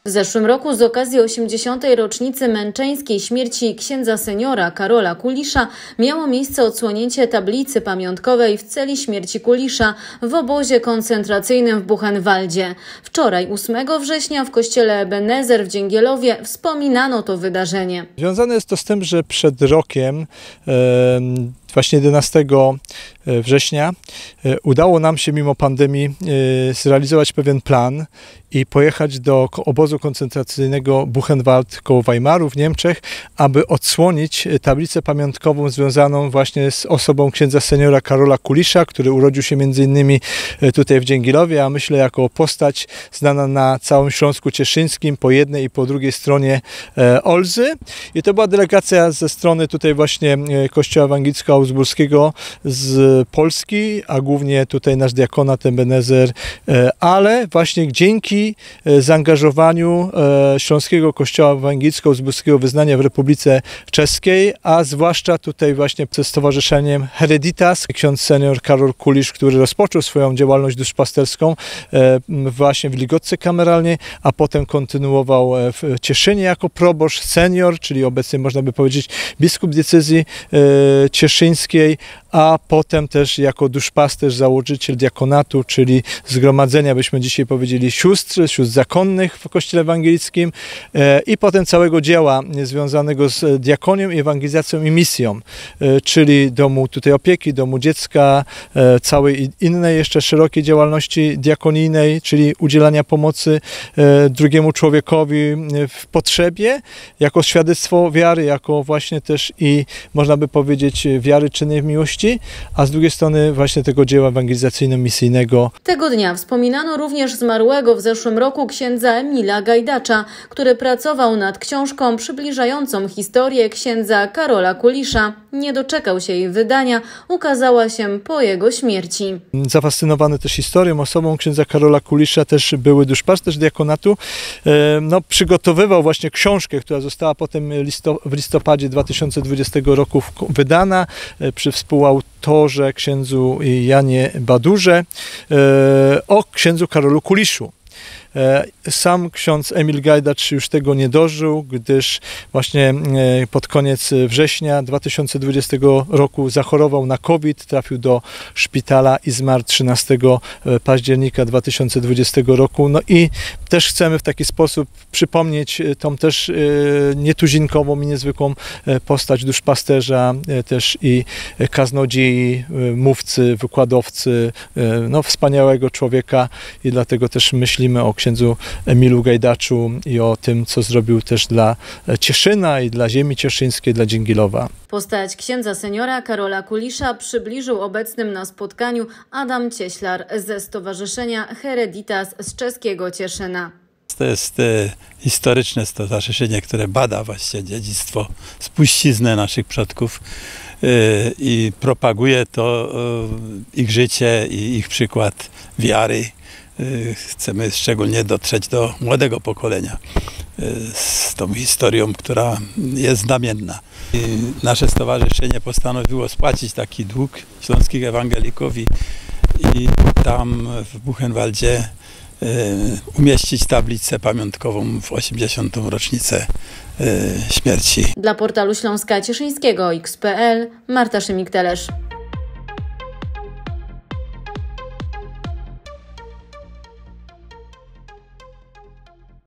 W zeszłym roku z okazji 80. rocznicy męczeńskiej śmierci księdza seniora Karola Kulisza miało miejsce odsłonięcie tablicy pamiątkowej w celi śmierci Kulisza w obozie koncentracyjnym w Buchenwaldzie. Wczoraj, 8 września, w kościele Ebenezer w Dzięgielowie wspominano to wydarzenie. Związane jest to z tym, że przed rokiem, właśnie 11 września, udało nam się mimo pandemii zrealizować pewien plan i pojechać do obozu koncentracyjnego Buchenwald koło Weimaru w Niemczech, aby odsłonić tablicę pamiątkową związaną właśnie z osobą księdza seniora Karola Kulisza, który urodził się między innymi tutaj w Dzięgilowie, a myślę jako postać znana na całym Śląsku Cieszyńskim, po jednej i po drugiej stronie Olzy. I to była delegacja ze strony tutaj właśnie Kościoła Ewangelicko-Augsburskiego z Polski, a głównie tutaj nasz diakonat Ebenezer, ale właśnie dzięki zaangażowaniu Śląskiego Kościoła Ewangelicko-Augsburskiego Wyznania w Republice Czeskiej, a zwłaszcza tutaj właśnie ze stowarzyszeniem Hereditas, ksiądz senior Karol Kulisz, który rozpoczął swoją działalność duszpasterską właśnie w Ligotce Kameralnej, a potem kontynuował w Cieszynie jako proboszcz senior, czyli obecnie można by powiedzieć biskup diecezji cieszyńskiej, a potem też jako duszpasterz, założyciel diakonatu, czyli zgromadzenia, byśmy dzisiaj powiedzieli, sióstr zakonnych w Kościele Ewangelickim i potem całego dzieła związanego z diakonią i ewangelizacją i misją, czyli domu tutaj opieki, domu dziecka, całej innej jeszcze szerokiej działalności diakonijnej, czyli udzielania pomocy drugiemu człowiekowi w potrzebie, jako świadectwo wiary, jako właśnie też i można by powiedzieć wiary czynnej w miłości, a z drugiej strony właśnie tego dzieła ewangelizacyjno-misyjnego. Tego dnia wspominano również zmarłego w zeszłym roku księdza Emila Gajdacza, który pracował nad książką przybliżającą historię księdza Karola Kulisza. Nie doczekał się jej wydania, ukazała się po jego śmierci. Zafascynowany też historią, osobą księdza Karola Kulisza, też były duszpasterz diakonatu, przygotowywał właśnie książkę, która została potem w listopadzie 2020 roku wydana przy współautorze księdzu Janie Badurze o księdzu Karolu Kuliszu. Sam ksiądz Emil Gajdacz już tego nie dożył, gdyż właśnie pod koniec września 2020 roku zachorował na COVID, trafił do szpitala i zmarł 13 października 2020 roku. No i też chcemy w taki sposób przypomnieć tą też nietuzinkową i niezwykłą postać duszpasterza, też i kaznodziei, mówcy, wykładowcy, no wspaniałego człowieka i dlatego też myślimy o księdzu Emilu Gajdaczu i o tym, co zrobił też dla Cieszyna i dla ziemi cieszyńskiej, dla Dzięgilowa. Postać księdza seniora Karola Kulisza przybliżył obecnym na spotkaniu Adam Cieślar ze Stowarzyszenia Hereditas z czeskiego Cieszyna. To jest historyczne stowarzyszenie, które bada właśnie dziedzictwo, spuściznę naszych przodków i propaguje to ich życie i ich przykład wiary. Chcemy szczególnie dotrzeć do młodego pokolenia z tą historią, która jest znamienna. I nasze stowarzyszenie postanowiło spłacić taki dług śląskich ewangelików i tam w Buchenwaldzie umieścić tablicę pamiątkową w 80. rocznicę śmierci. Dla portalu Śląska Cieszyńskiego XPL Marta Szymik-Telesz.